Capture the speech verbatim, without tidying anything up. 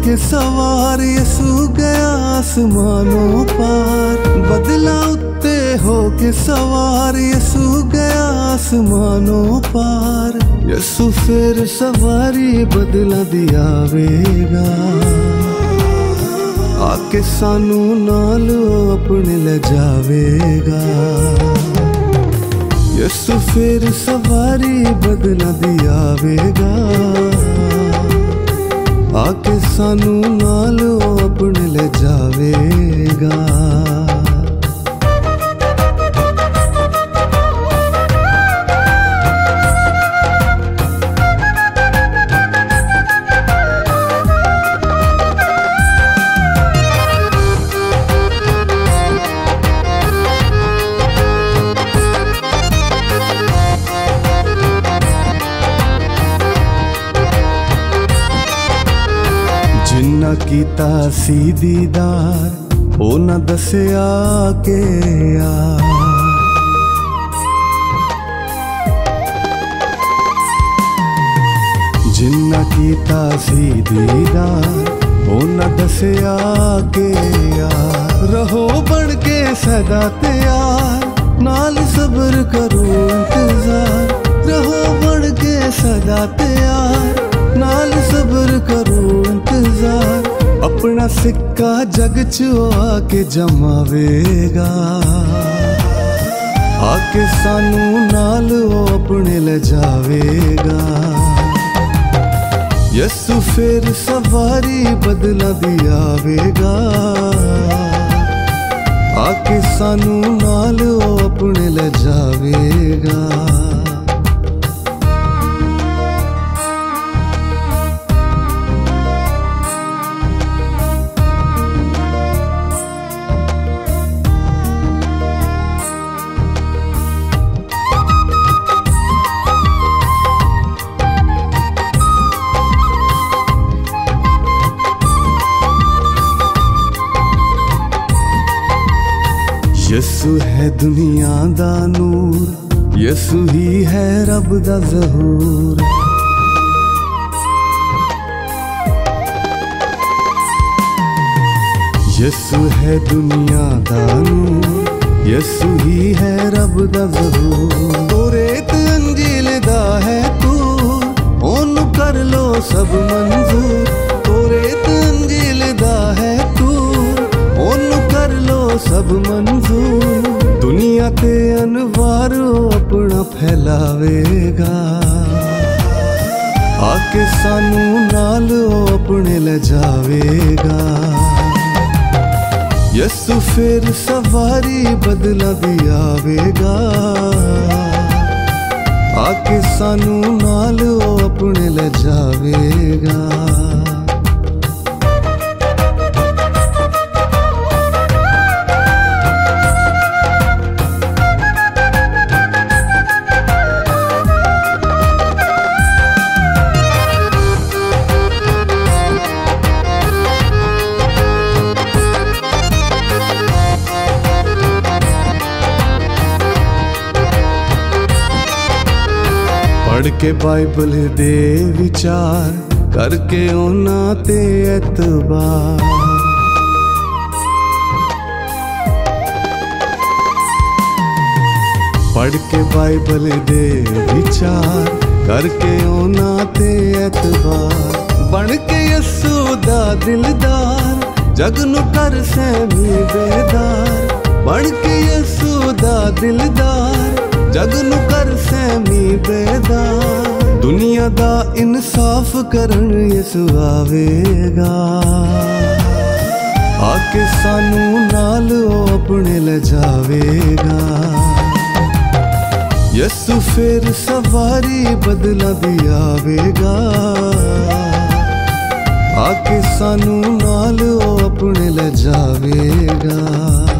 के सवार यसू गया आसमानों पार। बदला उत्ते हो के सवार यसू गया आसमानों पार। यसू फिर सवारी बदला दियावेगा, आके सानू नाल अपने ले जावेगा। यसू फिर सवारी बदला दियावेगा, आके सानू नाल अपने ले जावेगा। जिन्ना कीता सी दीदार ओ ना दसिया के यार। जिन्ना कीता सी दीदार ओ ना दसिया के यार। रहो बन के सदा तैयार, नाल सब्र करो इंतजार। रहो बन के सदा तैयार, नाल सब्र करो इंतजार। अपना सिक्का जग च आके जमावेगा, आके सानू नाल अपने ले जावेगा। यसू फिर सवारी बदला दियावेगा, आके सानू नाल अपने ले जावेगा। यसू है दुनिया दा नूर, यसू ही है रब दा ज़हूर। यसू है दुनिया दा नूर, यसू ही है रब दा ज़हूर। तोरेत अंजील दा है तूर, ओनू कर लो सब मंजूर। तोरेत अंजील दा है तूर, ओनू कर लो सब मंजूर। दुनिया ते अनवार अपना फैलावेगा, आके सानू नाल अपने ले जावेगा। यसू फिर सवारी बदला दियावेगा, आके सानू नाल अपने ले जावेगा। पढ़ के बाइबल दे विचार, करके ओना ते एतबार। पढ़ के बाइबल दे विचार, करके ओना ते एतबार। बन के यसू दा दिलदार, जग नू कर सहमी बेदार। बन के यसू दा दिलदार, जग नू कर सहमी बेदार। दुनिया दा इंसाफ करन यसू आवेगा, आके सानू नाल अपने ले जावेगा। यसू फिर सवारी बदला दियावेगा, आके सानू नाल अपने ले जावेगा।